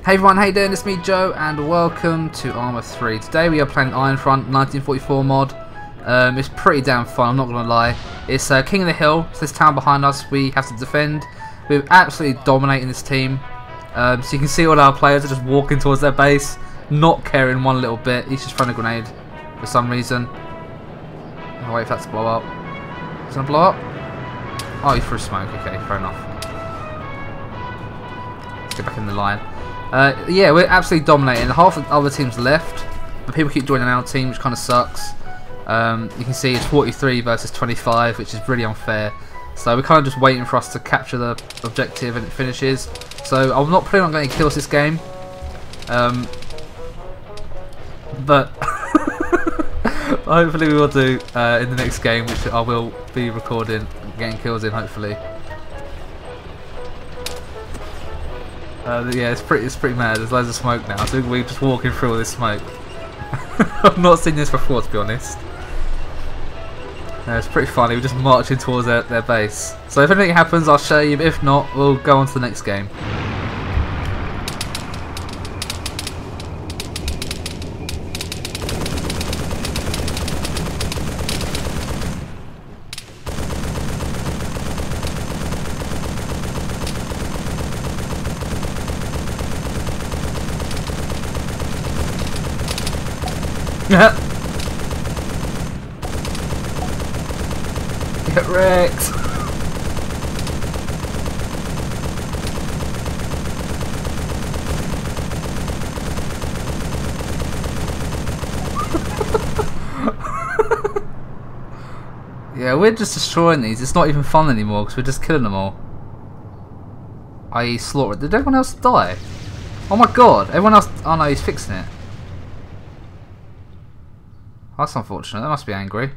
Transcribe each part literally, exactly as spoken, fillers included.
Hey everyone, how you doing? It's me Joe and welcome to ArmA three. Today we are playing Ironfront nineteen forty-four mod. Um, it's pretty damn fun, I'm not going to lie. It's uh, King of the Hill, it's this town behind us we have to defend. We're absolutely dominating this team. Um, so you can see all our players are just walking towards their base, not caring one little bit. He's just throwing a grenade for some reason. I'll wait for that to blow up. Is it going to blow up? Oh, he threw smoke, okay, fair enough. Let's get back in the line. Uh, yeah, we're absolutely dominating. Half of the other teams left, but people keep joining our team, which kind of sucks. Um, you can see it's forty-three versus twenty-five, which is really unfair. So we're kind of just waiting for us to capture the objective and it finishes. So I'm not planning on getting kills this game. Um, but hopefully we will do uh, in the next game, which I will be recording, getting kills in hopefully. Uh, yeah, it's pretty, it's pretty mad. There's loads of smoke now, so we're just walking through all this smoke. I've not seen this before, to be honest. Uh, it's pretty funny. We're just marching towards their, their base. So if anything happens, I'll show you. But if not, we'll go on to the next game. Get wrecked! Yeah, we're just destroying these. It's not even fun anymore because we're just killing them all. that is slaughtered. Did everyone else die? Oh my god! Everyone else. Oh no, he's fixing it. That's unfortunate. That must be angry.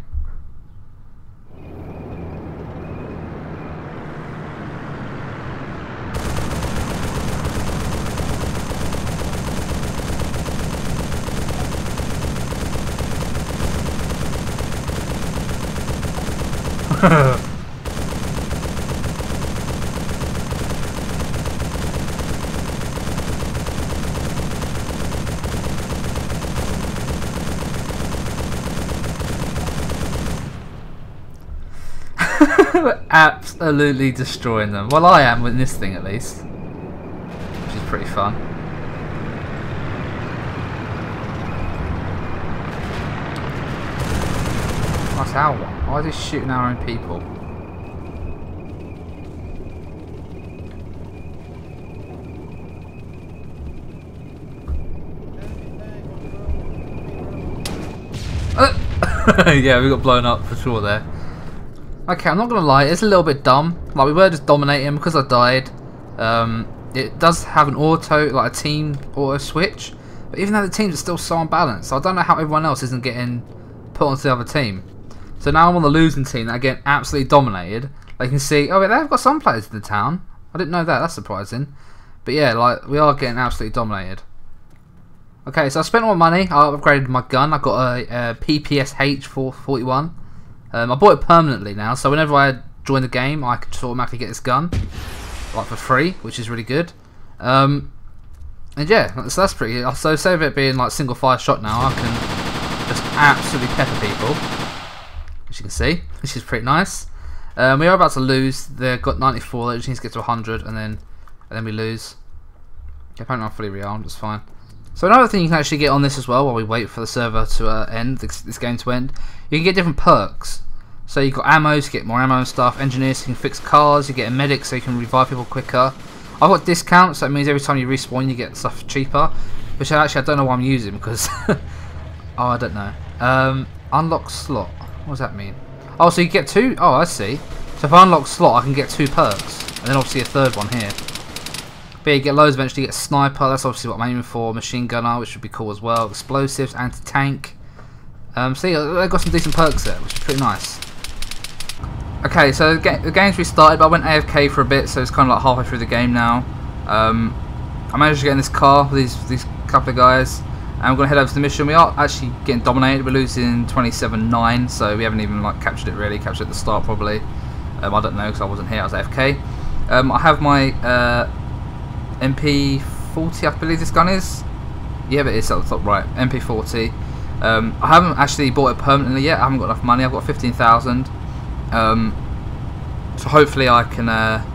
We're absolutely destroying them. Well, I am with this thing at least, which is pretty fun. That's our one. Why is he shooting our own people? Uh, yeah, we got blown up for sure there. Okay, I'm not gonna lie, it's a little bit dumb. Like, we were just dominating because I died. Um, it does have an auto, like a team auto switch, but even though the teams are still so unbalanced, so I don't know how everyone else isn't getting put onto the other team. So now I'm on the losing team that are getting absolutely dominated. Like, you can see, oh, yeah, they've got some players in the town. I didn't know that. That's surprising. But yeah, like, we are getting absolutely dominated. Okay, so I spent all my money. I upgraded my gun. I got a, a P P S H four forty-one. Um, I bought it permanently now, so whenever I join the game, I can just automatically get this gun, like for free, which is really good. Um, and yeah, so that's pretty good. So instead of it being like single fire shot now, I can just absolutely pepper people, as you can see, which is pretty nice. Um, we are about to lose. They've got ninety-four. They just need to get to one hundred, and then and then we lose. Apparently I'm fully rearmed. That's fine. So another thing you can actually get on this as well, while we wait for the server to uh, end, this, this game to end, you can get different perks. So you've got ammo, so you get more ammo and stuff, engineers, so you can fix cars, you get a medic, so you can revive people quicker. I've got discounts, so it means every time you respawn you get stuff cheaper, which actually I don't know what I'm using, because, oh, I don't know. Um, unlock slot, what does that mean? Oh, so you get two, oh, I see. So if I unlock slot, I can get two perks, and then obviously a third one here. But yeah, you get loads eventually, you get sniper, that's obviously what I'm aiming for, machine gunner, which would be cool as well, explosives, anti-tank. Um, so yeah, they've got some decent perks there, which is pretty nice. Okay, so the game's restarted, but I went A F K for a bit, so it's kind of like halfway through the game now. Um, I managed to get in this car with these, these couple of guys, and we're going to head over to the mission. We are actually getting dominated. We're losing twenty-seven nine, so we haven't even like captured it really. Captured at the start probably. Um, I don't know because I wasn't here. I was A F K. Um, I have my uh, M P forty, I believe this gun is. Yeah, but it's at the top right. M P forty. Um, I haven't actually bought it permanently yet. I haven't got enough money. I've got fifteen thousand. Um, so hopefully I can uh,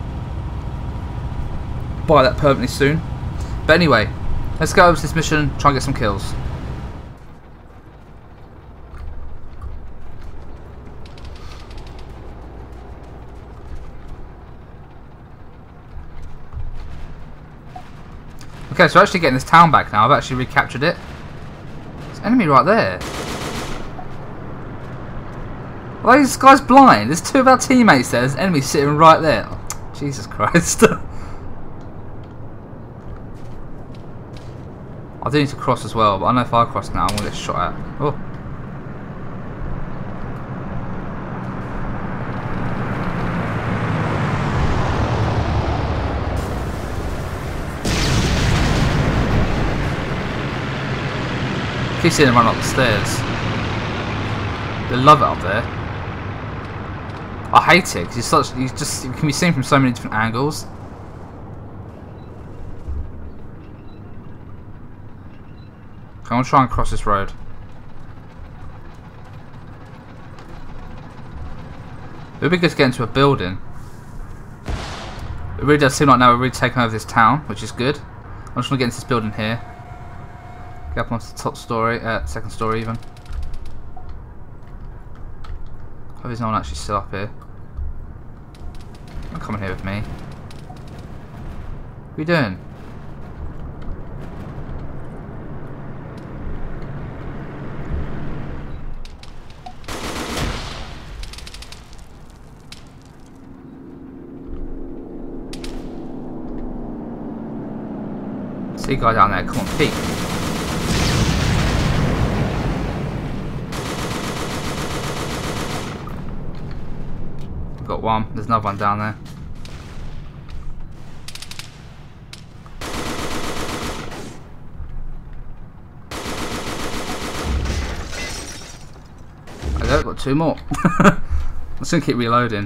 buy that permanently soon. But anyway, let's go over to this mission, try and get some kills. Okay, so we're actually getting this town back now. I've actually recaptured it. There's an enemy right there. Why is this guy's blind? There's two of our teammates there. There's an enemy sitting right there. Oh, Jesus Christ. I do need to cross as well, but I know if I cross now, I'm going to get shot at. Oh. I keep seeing them run up the stairs. They love it up there. I hate it because you such you just you can be seen from so many different angles. Okay, I'm gonna try and cross this road. It would be good to get into a building. It really does seem like now we're really taking over this town, which is good. I'm just gonna get into this building here. Get up onto the top story, uh, second story even. Hope there's no one actually still up here. Don't come in here with me. What are you doing? See you guy down there, come on, peek. Got one. There's another one down there. I go. Got two more. I'm just gonna keep reloading.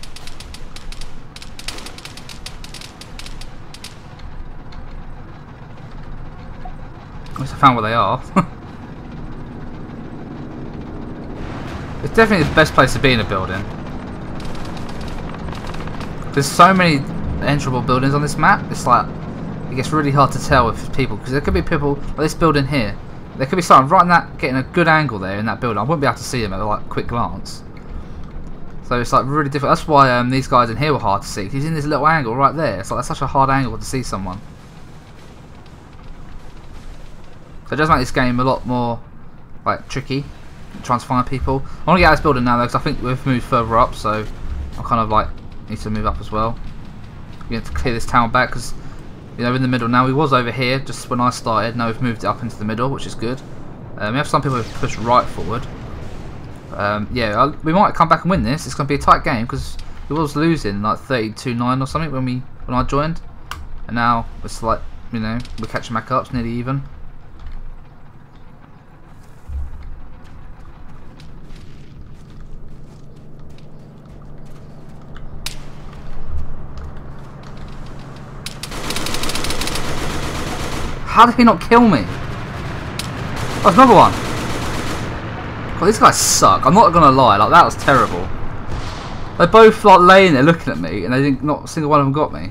At least I found where they are. It's definitely the best place to be in a building. There's so many enterable buildings on this map, it's like, it gets really hard to tell if people, because there could be people, like this building here, there could be someone right in that, getting a good angle there in that building. I wouldn't be able to see them at a like, quick glance. So it's like really difficult. That's why um, these guys in here were hard to see, because he's in this little angle right there. It's like that's such a hard angle to see someone. So it does make this game a lot more like tricky, trying to find people. I want to get out of this building now though, because I think we've moved further up, so I'm kind of like, need to move up as well. We have to clear this town back because, you know, in the middle now. We was over here just when I started. Now we've moved it up into the middle, which is good. Um, we have some people who push right forward. Um, yeah, I'll, we might come back and win this. It's going to be a tight game because we was losing like thirty-two nine or something when we when I joined, and now it's like, you know, we're catching back up. It's nearly even. How did he not kill me? Oh, there's another one. God, these guys suck. I'm not gonna lie. Like that was terrible. They're both like laying there looking at me, and they didn't. Not a single one of them got me.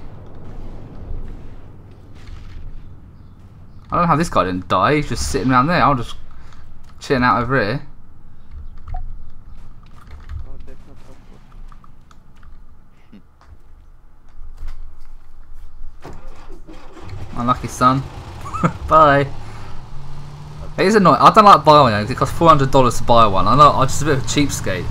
I don't know how this guy didn't die. He's just sitting around there. I'm just chilling out over here. Unlucky son. Bye. It is annoying. I don't like buying one because it costs four hundred dollars to buy one. I know I'm just a bit of a cheapskate.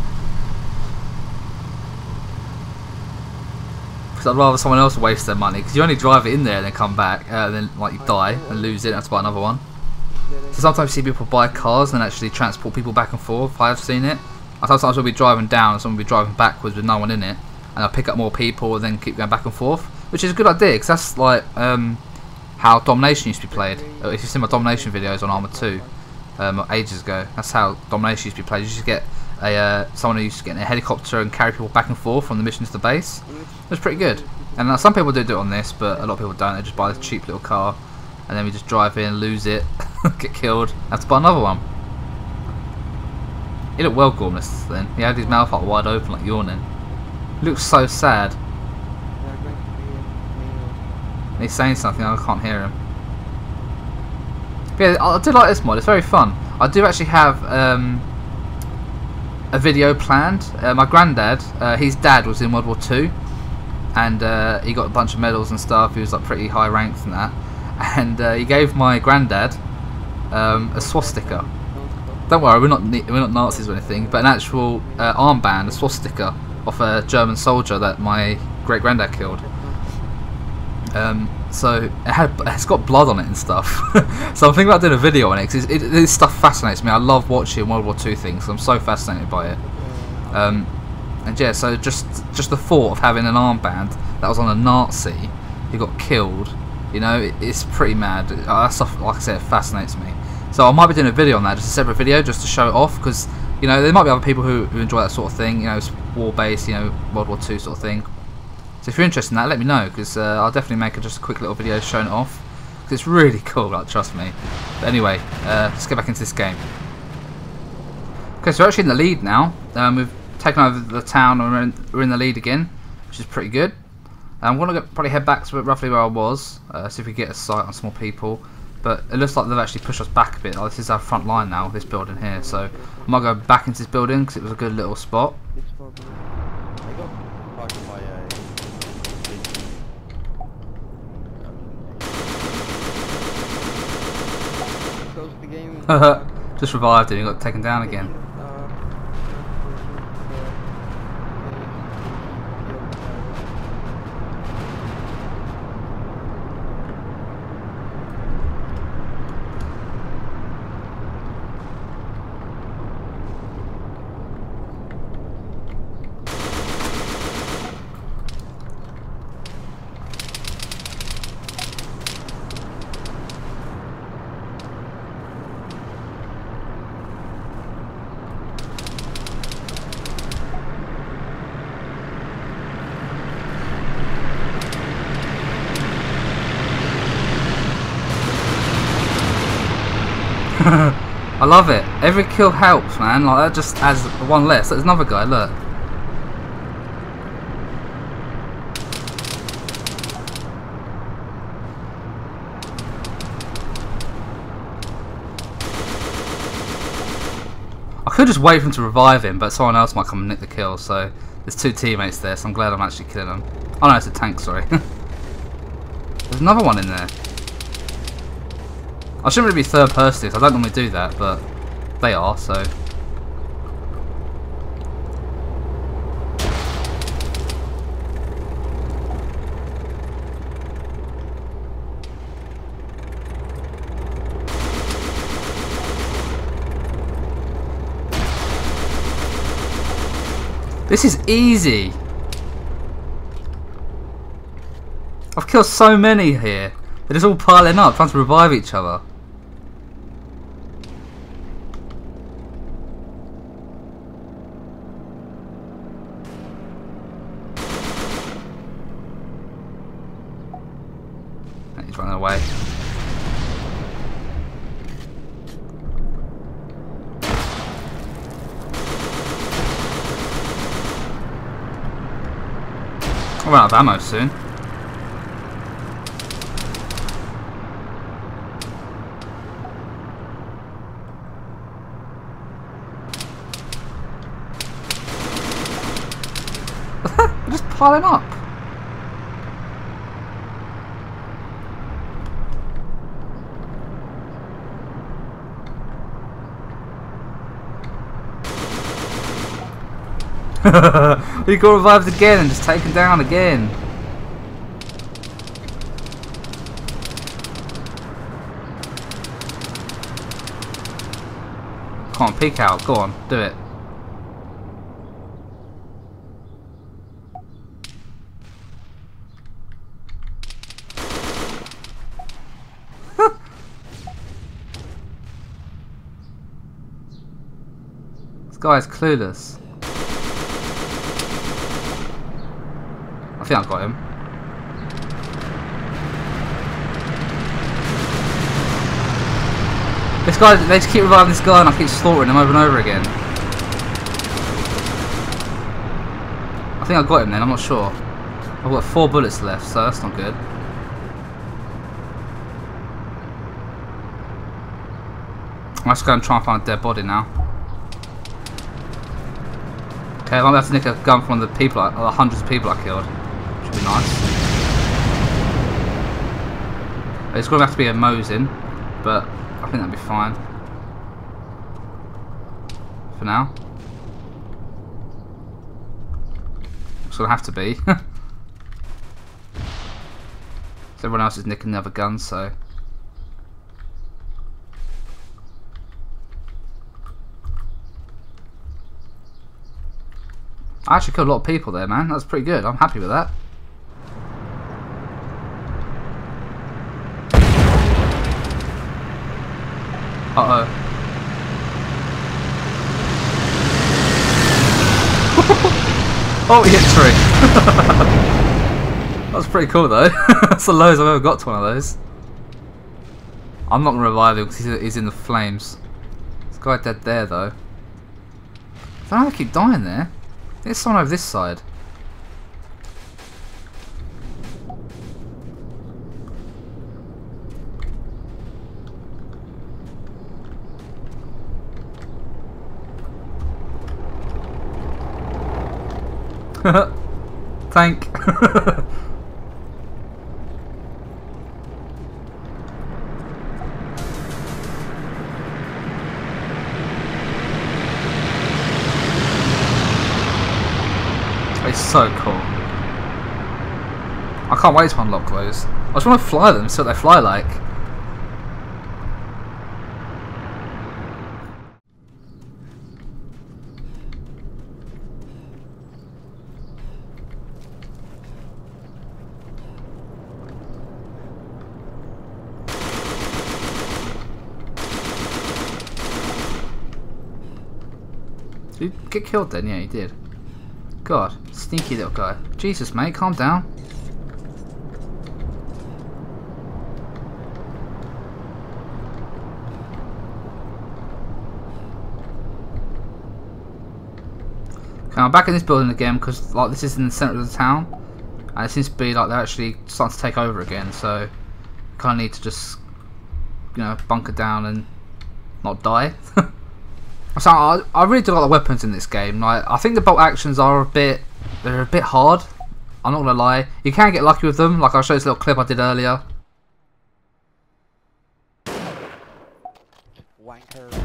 Because I'd rather someone else waste their money. Because you only drive it in there and then come back, uh, and then like you die and lose it. And have to buy another one. So sometimes you see people buy cars and actually transport people back and forth. I have seen it. I sometimes will be driving down and someone will be driving backwards with no one in it, and I'll pick up more people and then keep going back and forth, which is a good idea because that's like. Um, How Domination used to be played. If you've seen my Domination videos on ArmA two um, ages ago, that's how Domination used to be played. You used to get a uh, someone who used to get in a helicopter and carry people back and forth from the mission to the base. It was pretty good. And uh, some people do do it on this, but a lot of people don't. They just buy this cheap little car and then we just drive in, lose it, get killed, have to buy another one. He looked well gormless then. He had his mouth like wide open, like yawning. He looked so sad. And he's saying something, I can't hear him. But yeah, I do like this mod, it's very fun. I do actually have um, a video planned. Uh, my granddad, uh, his dad was in World War Two, and uh, he got a bunch of medals and stuff. He was like pretty high ranked and that. And uh, he gave my granddad um, a swastika. Don't worry, we're not we're not Nazis or anything, but an actual uh, armband, a swastika of a German soldier that my great granddad killed. Um, so it had, it's got blood on it and stuff. So I'm thinking about doing a video on it because it, this stuff fascinates me. I love watching World War Two things. So I'm so fascinated by it. Um, and yeah, so just just the thought of having an armband that was on a Nazi who got killed, you know, it, it's pretty mad. That stuff, like I said, it fascinates me. So I might be doing a video on that, just a separate video, just to show it off, because you know there might be other people who, who enjoy that sort of thing. You know, it's war-based, you know, World War Two sort of thing. So if you're interested in that, let me know, because uh, I'll definitely make a, just a quick little video showing it off, because it's really cool, like, trust me. But anyway, uh, let's get back into this game. Okay, so we're actually in the lead now. Um, we've taken over the town, and we're in, we're in the lead again, which is pretty good. I'm going to probably head back to roughly where I was, uh, see if we get a sight on some more people. But it looks like they've actually pushed us back a bit. Like, this is our front line now, this building here. So I might go back into this building because it was a good little spot. Just revived him, he got taken down again. I love it. Every kill helps, man. Like, that just adds one less. There's another guy, look. I could just wait for him to revive him, but someone else might come and nick the kill, so there's two teammates there, so I'm glad I'm actually killing them. Oh no, it's a tank, sorry. There's another one in there. I shouldn't really be third person, I don't normally do that, but they are, so. This is easy. I've killed so many here. They're just all piling up, trying to revive each other. He's running away. I'll run out of ammo soon. They're just piling up. We got revived again and just taken down again. Come on, peek out. Go on, do it. This guy's clueless. I think I've got him. This guy, they just keep reviving this guy and I keep slaughtering him over and over again. I think I got him then, I'm not sure. I've got four bullets left, so that's not good. I'm just going to try and find a dead body now. Okay, I might have to nick a gun from the people, or the hundreds of people I killed. Should be nice. It's going to have to be a Mosin, but I think that'd be fine. For now. It's going to have to be. So everyone else is nicking the other guns, so... I actually killed a lot of people there, man. That's pretty good. I'm happy with that. Uh-oh. Oh, he hit a tree. That was pretty cool, though. That's the lowest I've ever got to one of those. I'm not going to revive him because he's, he's in the flames. This guy dead there, though. I don't know how they keep dying there. There's someone over this side. Tank. It's so cool. I can't wait to unlock those. I just want to fly them, see what they fly like. Did you get killed then? Yeah, you did. God, sneaky little guy. Jesus, mate, calm down. Okay, I'm back in this building again because like this is in the centre of the town, and it seems to be like they're actually starting to take over again. So, kind of need to just, you know, bunker down and not die. So I, I really do like the weapons in this game. Like I think the bolt actions are a bit, they're a bit hard. I'm not gonna lie. You can get lucky with them. Like I'll show you this little clip I did earlier. Wanker.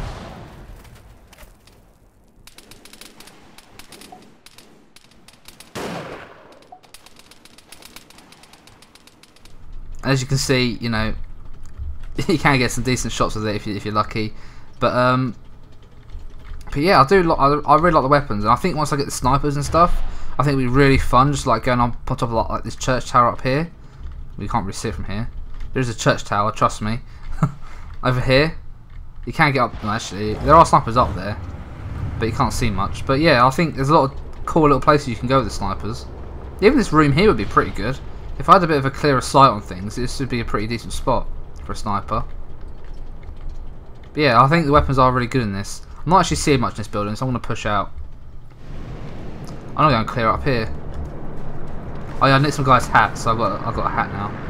As you can see, you know, you can get some decent shots with it if, you, if you're lucky. But um. But yeah, I do. I, I really like the weapons, and I think once I get the snipers and stuff, I think it'll be really fun. Just like going on top of like, like this church tower up here. We can't really see it from here. There's a church tower, trust me. Over here, you can get up. No, actually, there are snipers up there, but you can't see much. But yeah, I think there's a lot of cool little places you can go with the snipers. Even this room here would be pretty good. If I had a bit of a clearer sight on things, this would be a pretty decent spot for a sniper. But yeah, I think the weapons are really good in this. I'm not actually seeing much in this building, so I'm going to push out. I'm not going to clear up here. Oh yeah, I nicked some guy's hat, so I've got, I've got a hat now.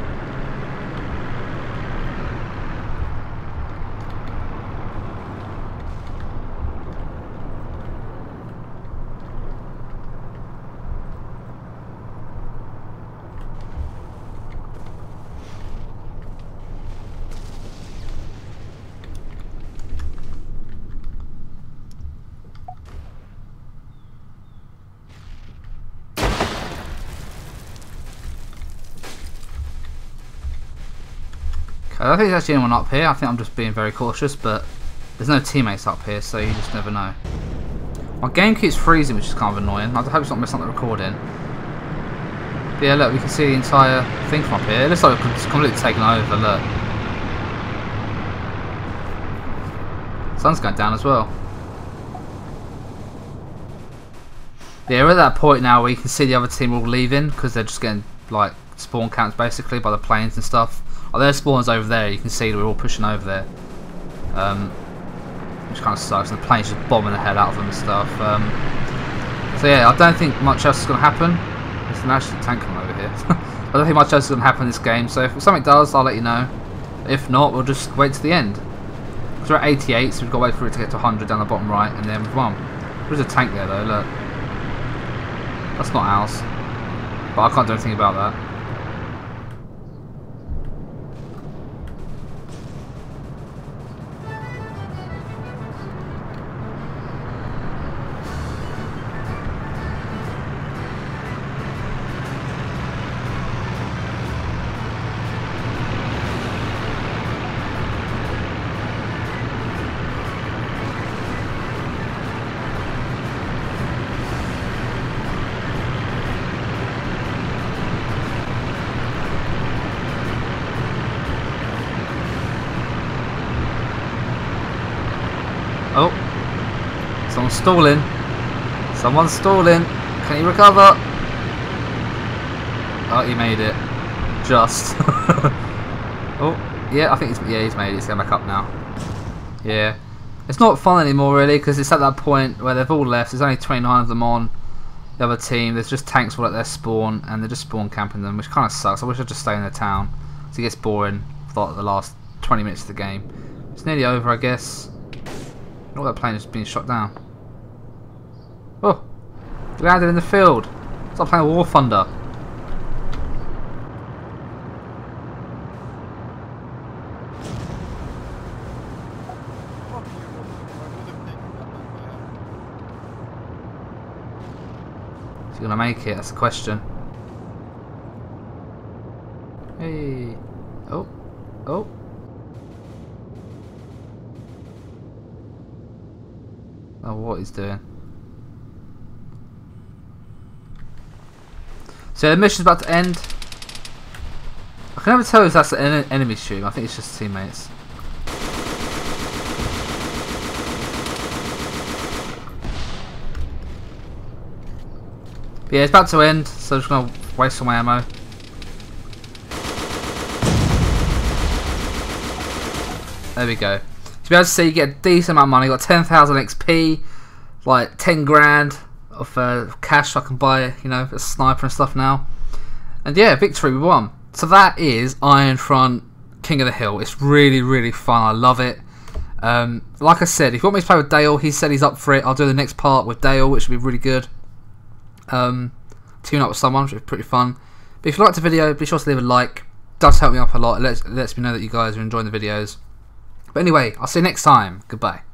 I don't think there's actually anyone up here. I think I'm just being very cautious, but there's no teammates up here, so you just never know. My game keeps freezing, which is kind of annoying. I hope it's not messing up the recording. But yeah, look, we can see the entire thing from up here. It looks like it's completely taken over, look. Sun's going down as well. Yeah, we're at that point now where you can see the other team all leaving, because they're just getting, like, spawn counts basically by the planes and stuff. Oh, there's spawns over there. You can see that we're all pushing over there. um, which kind of sucks. And the plane's just bombing the hell out of them and stuff. Um, so yeah, I don't think much else is going to happen. There's an actual tank coming over here. I don't think much else is going to happen in this game. So if something does, I'll let you know. If not, we'll just wait to the end. So we're at eighty-eight, so we've got to wait for it to get to one hundred down the bottom right, and then we've won. There's a tank there though, look. That's not ours. But I can't do anything about that. Oh, someone's stalling. Someone's stalling. Can he recover? Oh, he made it. Just. Oh, yeah, I think he's yeah he's made it. He's going back up now. Yeah, it's not fun anymore really because it's at that point where they've all left. There's only twenty-nine of them on the other team. There's just tanks all at their spawn and they're just spawn camping them, which kind of sucks. I wish I'd just stay in the town. So it gets boring for like the last twenty minutes of the game. It's nearly over, I guess. Oh, that plane is being shot down. Oh, we landed in the field. Stop playing War Thunder. Is he gonna make it? That's the question. Hey. Oh. Oh. Oh, what he's doing. So the mission's about to end. I can never tell if that's an enemy shooting. I think it's just teammates. But yeah, it's about to end, so I'm just gonna waste some ammo. There we go. To be able to see, you get a decent amount of money. Got ten thousand X P, like ten grand of uh, cash. So I can buy, you know, a sniper and stuff now. And yeah, victory, we won. So that is Ironfront King of the Hill. It's really, really fun. I love it. Um, like I said, if you want me to play with Dale, he said he's up for it. I'll do the next part with Dale, which will be really good. Um, teaming up with someone, which will be pretty fun. But if you liked the video, be sure to leave a like. It does help me up a lot. It lets, it lets me know that you guys are enjoying the videos. But anyway, I'll see you next time. Goodbye.